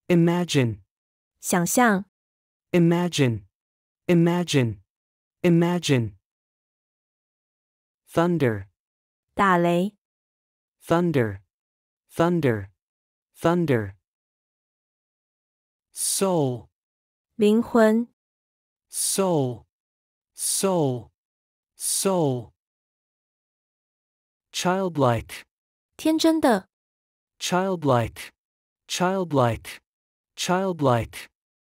imagine, 想象 imagine, imagine, imagine. Thunder, 打雷 thunder, thunder, thunder. Soul, 灵魂 soul, soul, soul. Childlike, 天真的 childlike, childlike, childlike.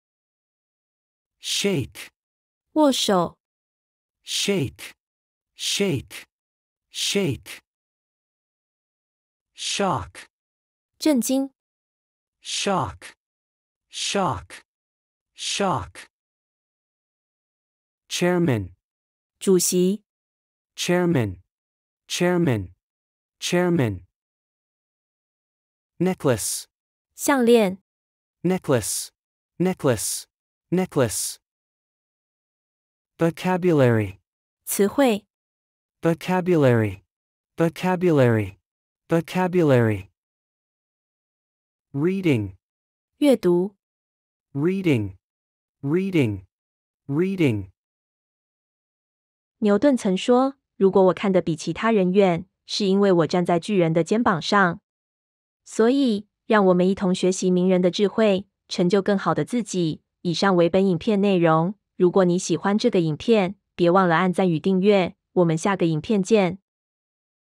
Shake, 握手 shake, shake, shake. Shock, 震惊 shock, shock, shock. Chairman, 主席 chairman, chairman, chairman. Necklace, 项链 necklace, necklace, necklace. Vocabulary, 词汇 vocabulary, vocabulary, vocabulary. Reading, 阅读 reading, reading, reading. 牛顿曾说，如果我看得比其他人远，是因为我站在巨人的肩膀上。所以，让我们一同学习名人的智慧，成就更好的自己。以上为本影片内容。如果你喜欢这个影片，别忘了按赞与订阅。我们下个影片见。